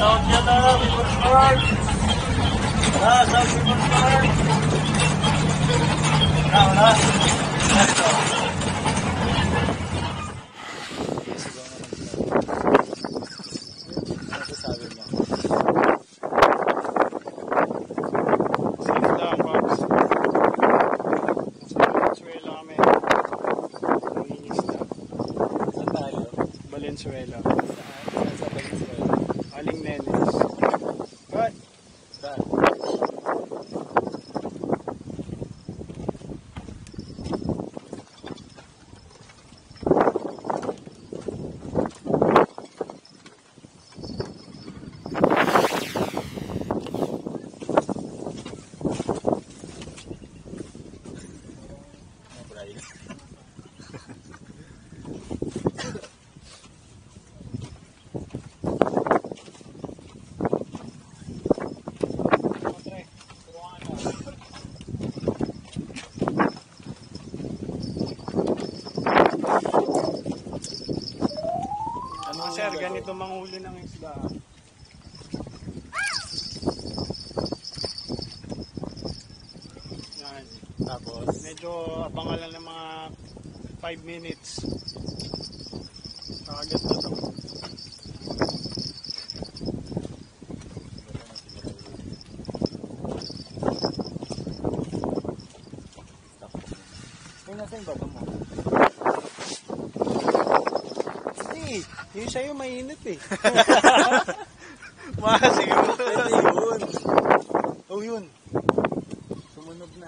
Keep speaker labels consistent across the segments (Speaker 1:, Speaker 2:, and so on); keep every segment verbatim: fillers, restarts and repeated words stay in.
Speaker 1: Sound yan na, people start. Ah, sound people start. Wala, wala. Ano sasabi mo?
Speaker 2: Sinta, Pops. Sa Valenzuela kami. Nangingisda.
Speaker 1: Saan tayo?
Speaker 2: Valenzuela.
Speaker 1: Saan sa Valenzuela?
Speaker 2: Aling Nene. Good.
Speaker 1: Saan?
Speaker 2: Ano sir, ganito manghuli ng isda. Yan.
Speaker 1: Tapos?
Speaker 2: Medyo abangan lang ng mga five minutes. Kakagat na to.
Speaker 1: Ay, nasa yung bato mo?
Speaker 2: Hindi, yung sa'yo mainit eh. Mga siguro.
Speaker 1: Pwede yun. Oh, yun. Sumunog na.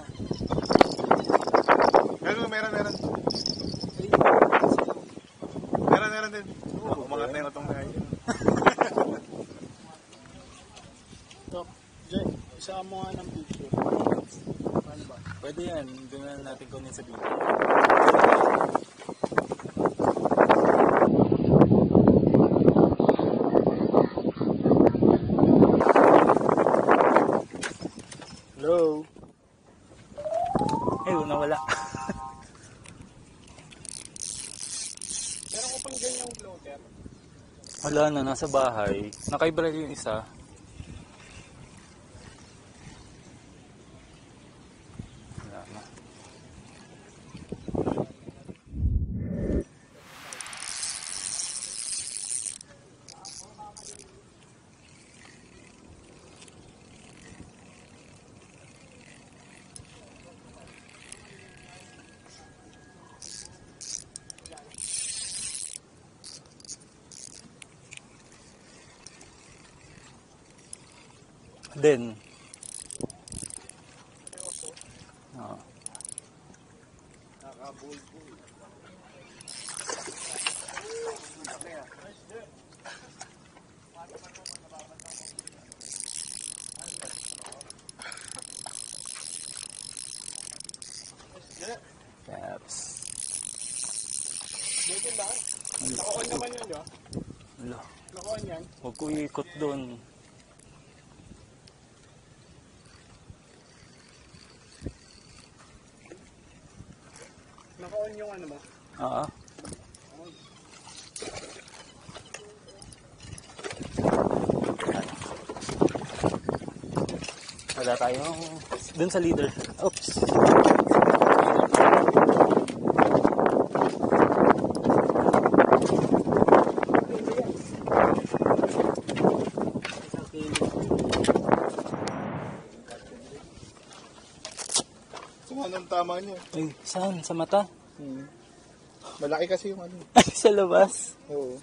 Speaker 2: Meron, meron, meron.
Speaker 1: Ay,
Speaker 2: Meron, meron din.
Speaker 1: Oo,
Speaker 2: Umangat na yung utong na yun. Tok, Jay, isama mo nga ng picture. Paano ba?
Speaker 1: pwede yan. Doon na natin kunin sa video.
Speaker 2: Hello?
Speaker 1: Ay, nawala.
Speaker 2: Meron ko pang ganyang floater.
Speaker 1: Wala na, nasa bahay. Nakaibral yung isa. Wala na. Then, oh.
Speaker 2: Nakabulbul.
Speaker 1: Caps.
Speaker 2: Dito lang. Naka-on naman yun, di ba?
Speaker 1: Wala.
Speaker 2: Naka-on yan.
Speaker 1: Huwag ko ikot doon.
Speaker 2: Naka-on yung ano ba?
Speaker 1: Oo. Wala tayong dun sa leader. Oops.
Speaker 2: Kung anong tama niya.
Speaker 1: Ay, saan? Sa mata?
Speaker 2: Hmm. Malaki kasi yung ano.
Speaker 1: Ay, sa labas.
Speaker 2: Oo.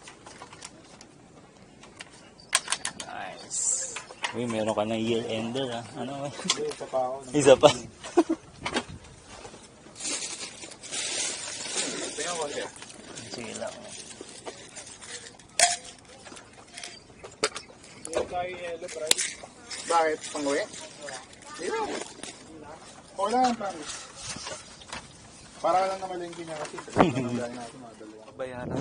Speaker 1: Nice. Uy, meron ka na year ender ah. Ano ba?
Speaker 2: Hindi, isa pa ako.
Speaker 1: Isa pa.
Speaker 2: Tingnan ko siya.
Speaker 1: Sige lang.
Speaker 2: Hindi tayo yellow, bro. Bakit? Panguwi? Hindi na. Okay lang ang promise. Para ka lang na malengke niya kasi. Nangyari natin mga dalawa.
Speaker 1: Bayaran.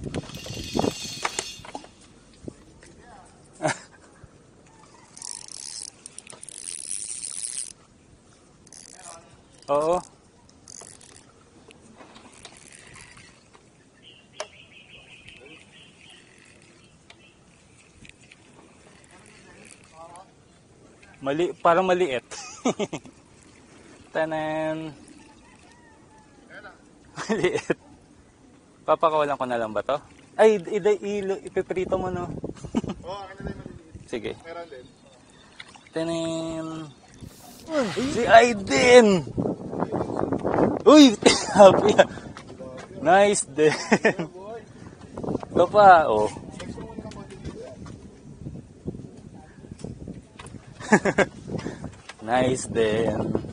Speaker 1: Oo. Mali, parang maliit. Tanan. Maliit. Papakawalan ko na lang ba to? Ay, ipiprito mo, no?
Speaker 2: Oo, oh, akin na lang maliliit.
Speaker 1: Sige.
Speaker 2: Meron din.
Speaker 1: Tanan. Si Aiden! Uy! Happy. Nice din. Ito pa, oh. Nice din.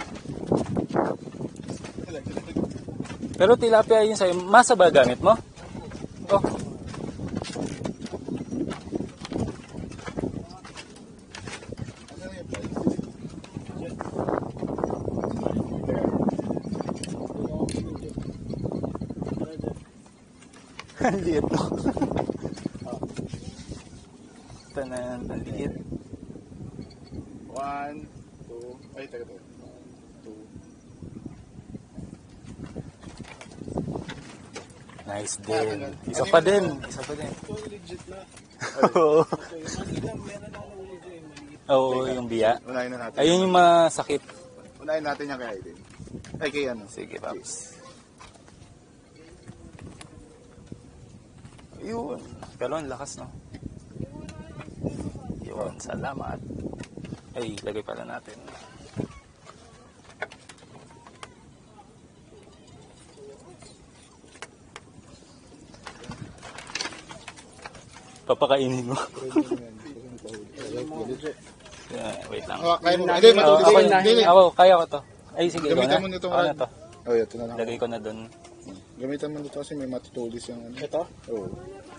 Speaker 1: Pero tilapia yun sa'yo. Masa ba gamit mo? Oh. Ang liit mo. Tanan, ang liit.
Speaker 2: One, two, ay, taga to. Two.
Speaker 1: Nice din. Isa pa din. Isa pa din.
Speaker 2: Ito, legit na.
Speaker 1: Oo. Oo, yung biya.
Speaker 2: Unahin na natin.
Speaker 1: Ayun yung masakit.
Speaker 2: Unahin natin yung kay Aiden. Ay, kay ano.
Speaker 1: Sige, Paps. Yun. Pero ang lakas, no? Yun, salamat. Ay, lagay pala natin. Papakainin mo. Yeah, wait lang.
Speaker 2: Oh, kaya mo. Hindi,
Speaker 1: Ako,
Speaker 2: matulis.
Speaker 1: ako,
Speaker 2: Hindi,
Speaker 1: ako, kaya ko to. Ay, sige, ikaw
Speaker 2: gamitan
Speaker 1: na.
Speaker 2: mo nito.
Speaker 1: Ako na to.
Speaker 2: Oh, ito na lang.
Speaker 1: Lagay ko na doon.
Speaker 2: Gamitan mo nito kasi may matutulis yung ano. Ito? Oo.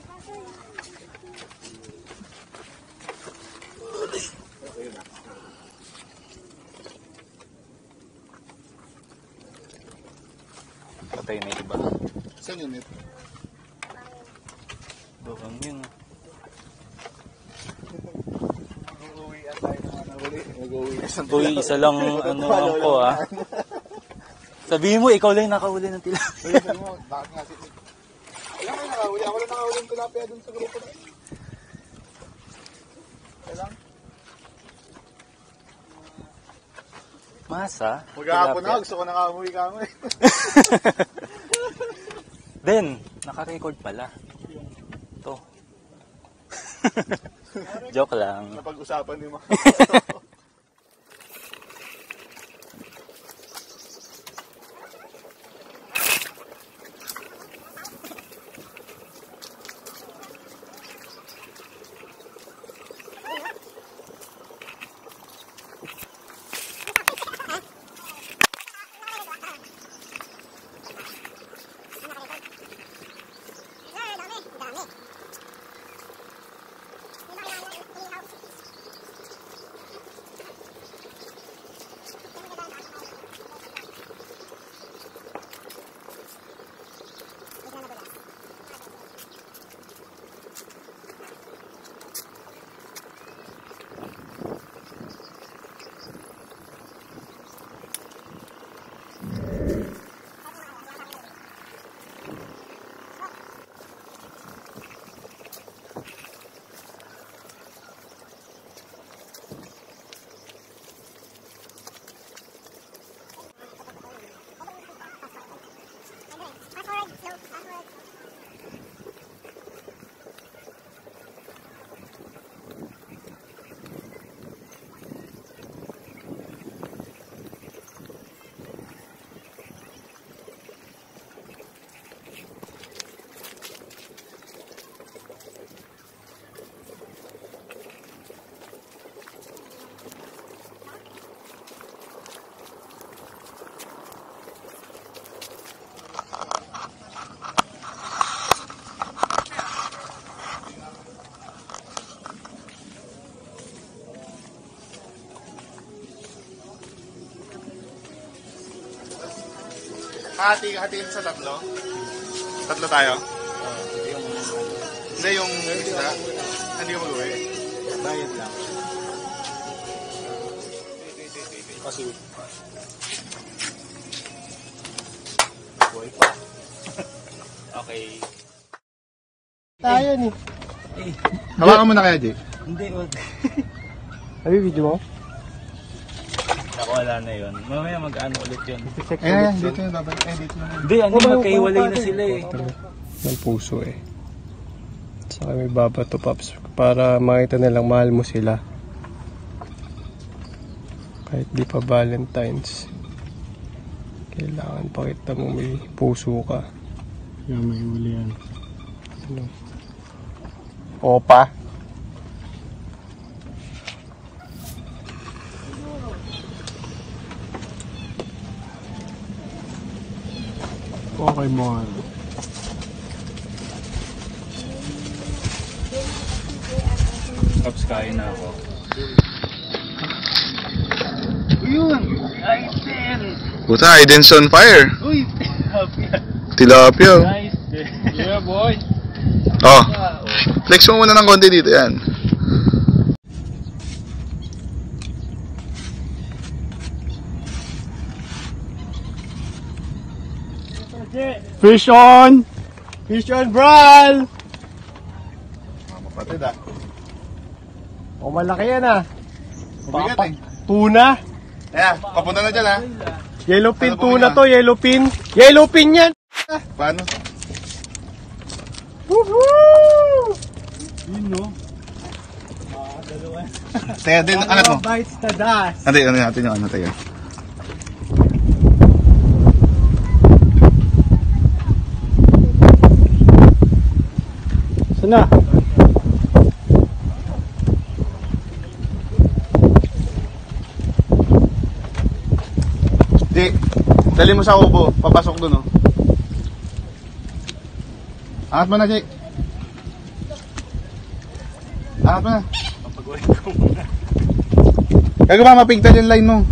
Speaker 1: Patay na iba.
Speaker 2: Saan yun ito?
Speaker 1: Doon yun.
Speaker 2: Mag-uwian tayo na nahuli. Mag-uwian sa
Speaker 1: Uy, isa lang ano lang ko ah. Sabihin mo, ikaw lang yung nakahuli ng tilapia.
Speaker 2: Uy, sabi mo, bakit nga si... Alam mo yung nakahuli. Ako lang nakahuli ng tilapia dun sa grupo na. Kailang?
Speaker 1: Masa?
Speaker 2: Mag-aapon na. Gusto ko nakamuwi ka mo eh.
Speaker 1: Then, naka-record pala. Ito. Joke lang.
Speaker 2: Napag-usapan ni mga. Hati, hatiin sa tatlo. Tatlo tayo. Hindi yung isda. Hindi ko mag-uwi.
Speaker 1: Bayad lang.
Speaker 2: Kasi
Speaker 1: Buhay pa. Okay.
Speaker 3: Tayo ni.
Speaker 1: Eh,
Speaker 2: hawakan mo na kaya, Jay.
Speaker 1: hindi, wag.
Speaker 3: Sabi video mo?
Speaker 1: Naku, wala na yun. Mamaya mag-ano ulit yun.
Speaker 2: Ayan, dito yung babalik. Ayan, dito yung
Speaker 1: Hindi, ano, magkahiwalay na sila eh.
Speaker 3: Ng puso eh. Saka may babato, Paps. Para makita nilang mahal mo sila. Kahit di pa Valentine's. Kailangan pakita mo may puso ka.
Speaker 4: Yan, may huli yan.
Speaker 3: Ano? Opa.
Speaker 4: Okay mo.
Speaker 1: Pops, kain na ako.
Speaker 2: Yun!
Speaker 1: Nice din!
Speaker 2: Puta, Aiden's on fire.
Speaker 1: Uy! Tilapia!
Speaker 2: Tilapia.
Speaker 1: Nice din! Yeah, boy!
Speaker 2: Oh, flex mo muna ng konti dito, yan.
Speaker 4: Fish on! Fish on, Bral!
Speaker 2: Mapatid ah.
Speaker 4: O, malaki yan ah.
Speaker 2: Mabigat eh.
Speaker 4: Tuna.
Speaker 2: Ayan, papunta na dyan ah.
Speaker 4: Yellowfin
Speaker 2: Ano po
Speaker 4: tuna
Speaker 2: yan?
Speaker 4: to, yellowfin. Yellowfin yan!
Speaker 2: Paano?
Speaker 4: Woohoo! Yun no?
Speaker 2: Teka, din, angat mo.
Speaker 4: Bites the dust.
Speaker 2: Ate, ano natin yung ano, teka.
Speaker 4: Sana?
Speaker 2: Di, dali mo sa ubo, papasok dun oh. Angat mo na, Jake. Angat mo na.
Speaker 1: Papagawin ko muna.
Speaker 2: Kaya ba mapigtal yung line mo?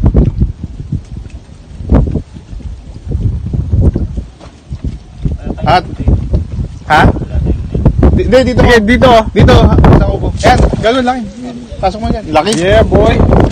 Speaker 2: At, ha? Di, di, dito.
Speaker 4: Sige, dito.
Speaker 2: Dito, sa ubo. Ayan, galon lang. Pasok mo dyan. Laki.
Speaker 4: Yeah, boy.